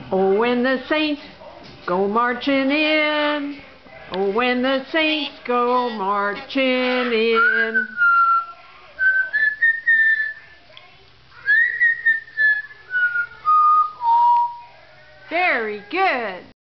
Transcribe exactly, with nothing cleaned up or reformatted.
Oh, when the saints go marching in. Oh, when the saints go marching in. Very good.